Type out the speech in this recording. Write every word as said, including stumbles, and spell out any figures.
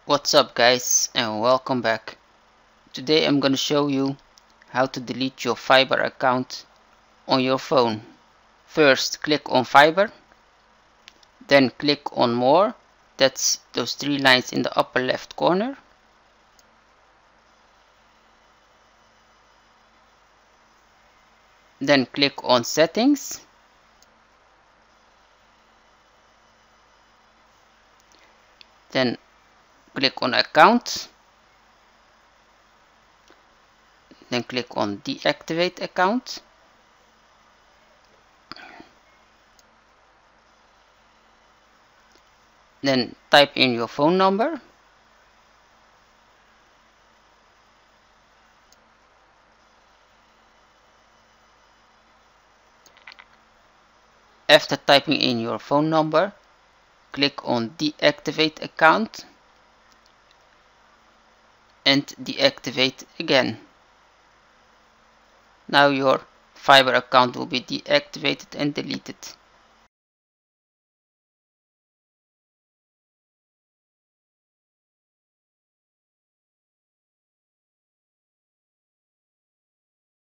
What's up guys, and welcome back. Today I'm gonna show you how to delete your Fiber account on your phone. First click on Fiber, then click on More, that's those three lines in the upper left corner. Then click on Settings. Then click on Account. Then click on Deactivate Account. Then type in your phone number. After typing in your phone number, click on Deactivate Account and deactivate again. Now your Fiber account will be deactivated and deleted.